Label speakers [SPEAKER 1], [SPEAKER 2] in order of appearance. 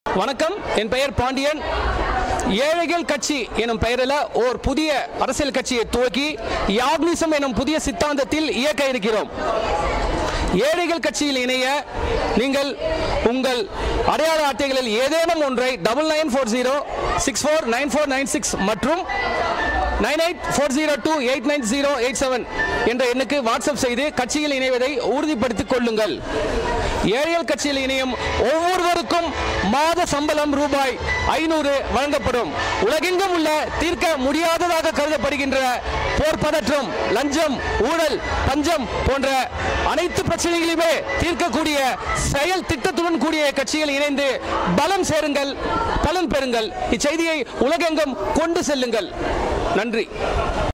[SPEAKER 1] வணக்கம், என் பெயர் பாண்டியன். ஏழைகள் கட்சி எனும் பெயரில் ஓர் புதிய அரசியல் கட்சியை துவக்கி யாக்னிசம் எனும் புதிய சித்தாந்தத்தில் இயக்க இருக்கிறோம். ஏழைகள் கட்சியில் இணைய நீங்கள் உங்கள் அடையாள அட்டைகளில் ஏதேனும் ஒன்றை 9940649496 மற்றும் 9840289087 என்ற எண்ணுக்கு வாட்ஸ்அப் செய்து கட்சியில் இணைவதை உறுதிப்படுத்திக் கொள்ளுங்கள். ஏழைகள் கட்சியில் இணையும் ஒவ்வொருவருக்கும் மாத சம்பளம் ரூபாய் 500 வழங்கப்படும். உலகெங்கும் உள்ள தீர்க்க முடியாததாக கருதப்படுகின்ற போர் பதற்றம், லஞ்சம், ஊழல், பஞ்சம் போன்ற அனைத்து பிரச்சனைகளையுமே தீர்க்கக்கூடிய செயல் திட்டத்துடன் கூடிய கட்சியில் இணைந்து பலம் சேருங்கள், பலன் பெறுங்கள். இச்செய்தியை உலகெங்கும் கொண்டு செல்லுங்கள். நன்றி.